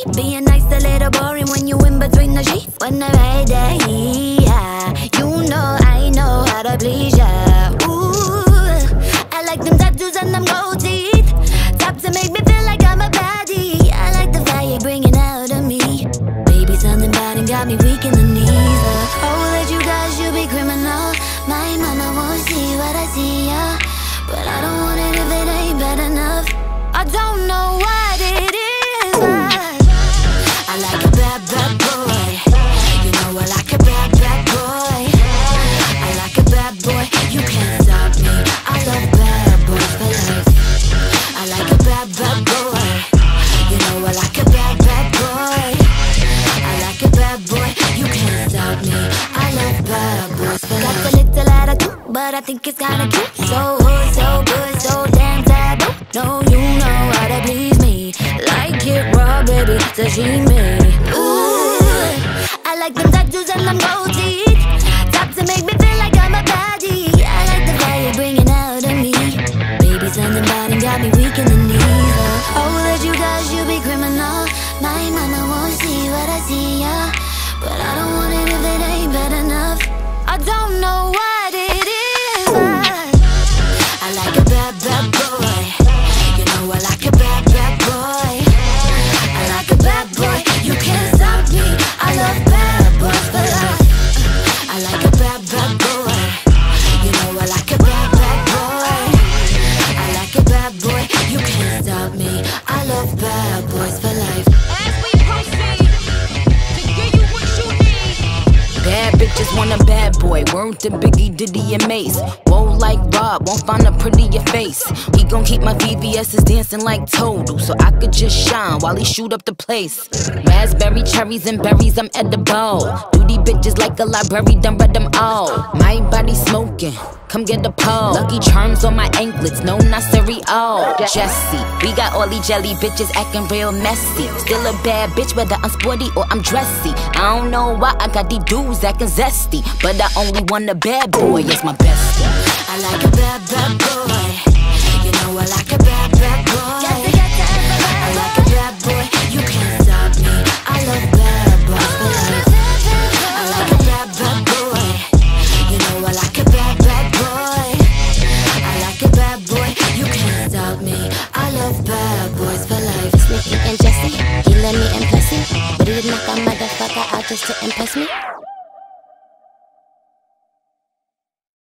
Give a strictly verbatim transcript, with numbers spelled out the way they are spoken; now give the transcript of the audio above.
me being nice a little boring when you in between the sheets. When I ride that heat, yeah, you know I know how to please ya. Ooh, I like them tattoos and them gold teeth. Top to make me feel like I'm a baddie. I like the fire bringing out of me. Baby, something bad and got me weak in the knees. uh, Oh, that you guys should be criminal. My mama won't see what I see, yeah, but I don't want it if it ain't bad enough. I don't know what it is, but I like a bad, bad boy. You know I like a bad, bad boy. I like a bad boy, you can't stop me. I love bad boys for life. I like a bad, bad boy. You know I like a bad, bad boy. I like a bad boy, you can't stop me. I love bad boys for life. Got a little attitude, but I think it's kinda cute. So hood, so good, so damn taboo. No, you know how to please me. Like it raw, baby, sashimi. Ooh, I like them tattoos and them gold teeth. Top to make me feel like I'm a baddie. I like the fire bringing out of me. Baby, something bad and got me weak in the knees. uh, Oh, that you guys should be criminal. My mama won't see what I see, yeah, but I don't want it if it ain't bad enough. I don't know what it is, but I like a bad, bad boy. You know I like a bad, bad boy. I like a bad boy, you can't stop me. I love bad boys for life. I like a bad, bad boy. You know I like a bad, bad boy. I like a bad boy, you can't stop me. I love bad boys for life. As we proceed to give you what you need. Bad bitches want a bad boy. Word to Biggie, Diddy, and Mace. Whoa, like Rob, won't find a prettier face. He gon' keep my V V S's dancing like Total, so I could just shine while he shoot up the place. Raspberry, cherries, and berries, I'm edible. Duty bitches like a library, done read them all. My body smoking, come get the pole. Lucky charms on my anklets, no, not cereal. Jessie, we got all these jelly bitches acting real messy. Still a bad bitch, whether I'm sporty or I'm dressy. I don't know why I got these dudes acting zesty, but I only want a bad boy, it's my bestie. I like a bad, bad boy. You know I like a bad